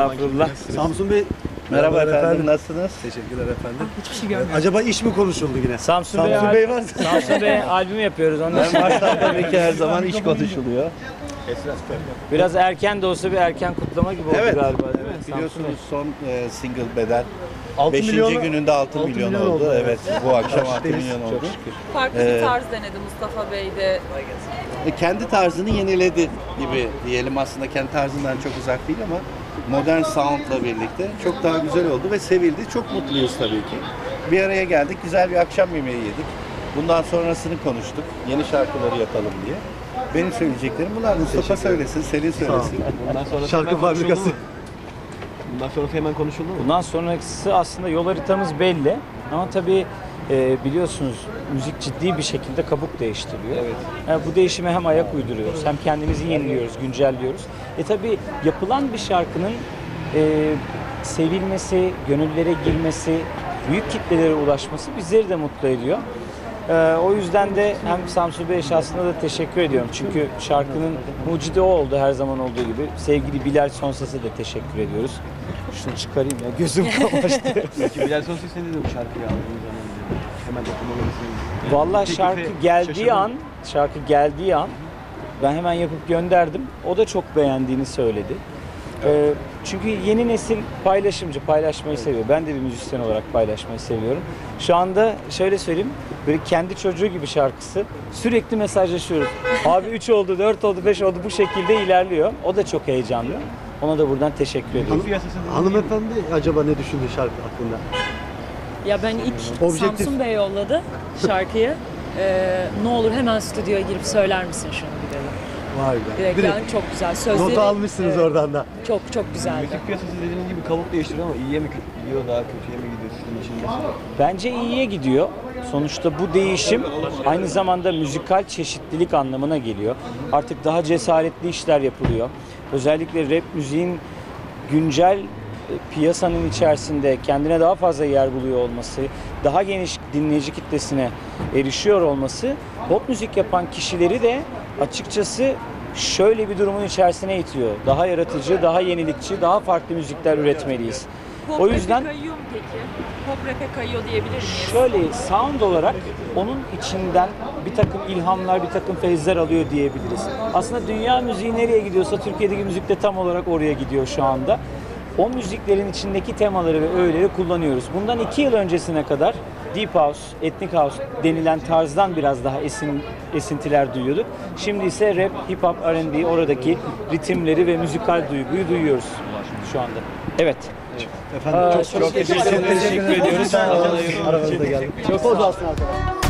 Estağfurullah. Samsun Bey, Merhaba efendim, nasılsınız? teşekkürler efendim. Hiçbir şey görmüyorum. Acaba iş mi konuşuldu yine? Samsun Bey var. Samsun Bey albüm yapıyoruz. Onun için Baştan tabii ki her zaman iş konuşuluyor. biraz erken de olsa bir erken kutlama gibi oldu Evet, galiba. biliyorsunuz son single Bedel 6 5. milyon gününde 6 milyon milyon oldu. oldu. Evet, bu akşam 6 milyon oldu. Farklı bir tarz denedi Mustafa Bey de. Kendi tarzını yeniledi gibi diyelim, aslında kendi tarzından çok uzak değil ama modern sound'la birlikte çok daha güzel oldu ve sevildi. Çok mutluyuz tabii ki. Bir araya geldik, güzel bir akşam yemeği yedik. Bundan sonrasını konuştuk. Yeni şarkıları yapalım diye. Benim söyleyeceklerim bunlar. Mustafa söylesin, Selin söylesin. Bundan sonra Şarkı fabrikası. Bundan sonra hemen konuşuldu mu? Bundan sonrası aslında yol haritamız belli. Ama tabii biliyorsunuz müzik ciddi bir şekilde kabuk değiştiriyor. Evet. Yani bu değişime hem ayak uyduruyoruz hem kendimizi yeniliyoruz, güncelliyoruz. Tabii yapılan bir şarkının sevilmesi, gönüllere girmesi, büyük kitlelere ulaşması bizleri de mutlu ediyor. O yüzden de hem Samsun Bey şahsına da teşekkür ediyorum. Çünkü şarkının mucidi o oldu her zaman olduğu gibi. Sevgili Bilal Sonses'e de teşekkür ediyoruz. Şunu çıkarayım ya, gözüm kamaştı. Peki Bilal Sonses ne dedi bu şarkıyı aldığınız zaman? Hemen okumalısınız. Vallahi Teklife şarkı geldiği an ben hemen yapıp gönderdim. O da çok beğendiğini söyledi. Çünkü yeni nesil paylaşımcı, paylaşmayı seviyor. Ben de bir müzisyen olarak paylaşmayı seviyorum. Şu anda şöyle söyleyeyim, böyle kendi çocuğu gibi şarkısı. Sürekli mesajlaşıyoruz. Abi 3 oldu, 4 oldu, 5 oldu, bu şekilde ilerliyor. O da çok heyecanlı. Ona da buradan teşekkür ediyorum. Hanımefendi acaba ne düşündü şarkı hakkında? Ya ben ilk Objektif. Samsun Bey yolladı şarkıyı. Ne olur hemen stüdyoya girip söyler misin şunu bir dedi. Vay be. Direkt yani çok güzel. Sözleri, Notu almışsınız evet, oradan da. Çok güzeldi. Müzik piyasası dediğiniz gibi kabuk değiştiriyor ama iyiye mi gidiyor, daha kötüye mi gidiyor sizin için mesela? Bence iyiye gidiyor. Sonuçta bu değişim aynı zamanda müzikal çeşitlilik anlamına geliyor. Artık daha cesaretli işler yapılıyor. Özellikle rap müziğin güncel piyasanın içerisinde kendine daha fazla yer buluyor olması, daha geniş dinleyici kitlesine erişiyor olması, pop müzik yapan kişileri de açıkçası şöyle bir durumun içerisine itiyor. Daha yaratıcı, daha yenilikçi, daha farklı müzikler üretmeliyiz. Pop O yüzden rap'e kayıyor mu peki? Pop rap'e kayıyor diyebilir miyiz? şöyle sound olarak onun içinden bir takım ilhamlar, bir takım feyizler alıyor diyebiliriz. Aslında dünya müziği nereye gidiyorsa Türkiye'deki müzik de tam olarak oraya gidiyor şu anda. O müziklerin içindeki temaları ve öğeleri kullanıyoruz. Bundan 2 yıl öncesine kadar Deep House, Ethnic House denilen tarzdan biraz daha esintiler duyuyorduk. Şimdi ise rap, hip hop, R&B, oradaki ritimleri ve müzikal duyguyu duyuyoruz şu anda. Evet. Efendim Çok teşekkür ediyoruz. Aramızda geldik. Çok oldu aslında arkadaşlar.